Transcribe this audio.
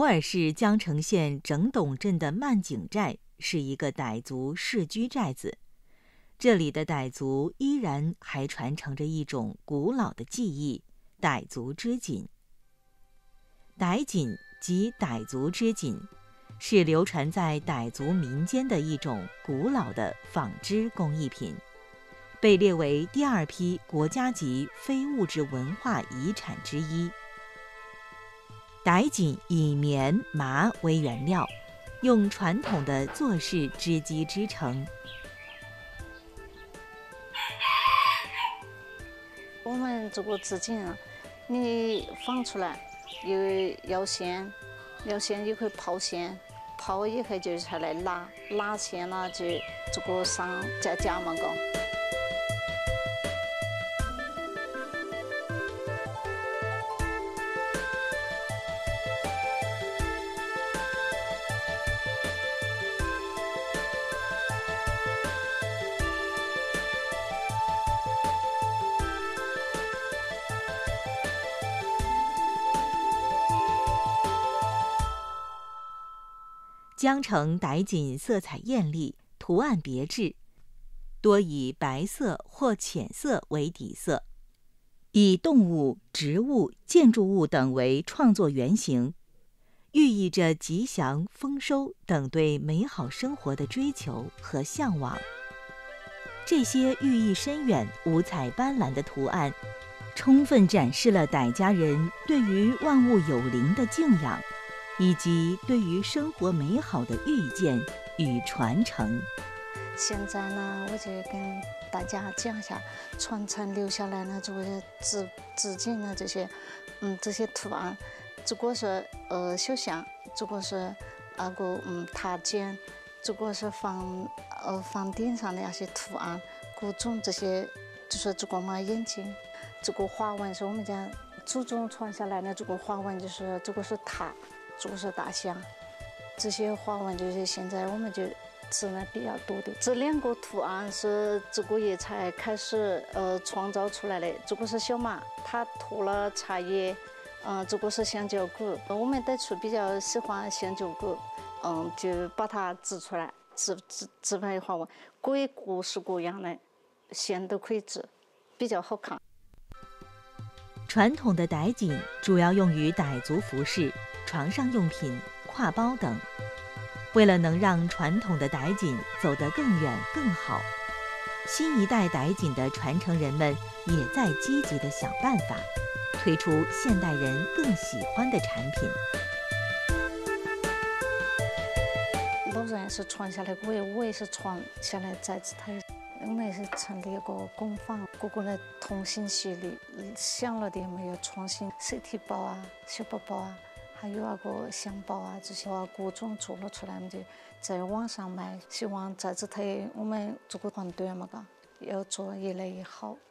偶尔市江城县整董镇的曼景寨是一个傣族世居寨子，这里的傣族依然还传承着一种古老的技艺——傣族织锦。傣锦即傣族织锦，是流传在傣族民间的一种古老的纺织工艺品，被列为第2批国家级非物质文化遗产之一。傣锦以棉、麻为原料，用传统的坐式织机织成。 我们这个织锦啊，你放出来要线，要线也可以抛线，抛也可以就下来拉线了就这个上加嘛个。 江城傣锦色彩艳丽，图案别致，多以白色或浅色为底色，以动物、植物、建筑物等为创作原型，寓意着吉祥、丰收等对美好生活的追求和向往。这些寓意深远、五彩斑斓的图案，充分展示了傣家人对于万物有灵的敬仰，以及对于生活美好的预见与传承。 现在呢，我就跟大家讲一下传承留下来的这个织锦的这些图案。这个是绣像，这个是塔尖，这个是房顶上的那些图案，各种这些就是这个嘛眼睛，这个花纹是我们家祖宗传下来的，这个花纹就是这个是塔。这个是大象，这些花纹就是现在我们就织的比较多的。这2个图案是这个月才开始创造出来的。这个是小马，它驮了茶叶，这个是香蕉果。我们傣族比较喜欢香蕉果，就把它织出来，织出来花纹，各式各样的线都可以织，比较好看。 传统的傣锦主要用于傣族服饰、床上用品、挎包等。为了能让传统的傣锦走得更远更好，新一代傣锦的传承人们也在积极地想办法，推出现代人更喜欢的产品。 老人是传下来，我也是传下来在这台。我们也是成立一个工坊，个个的同心协力，想了点没有创新，手提包啊、小包包啊，还有那个香包啊，这些各种做了出来，我们就在网上卖。希望在这台我们这个团队嘛，要做越来越好。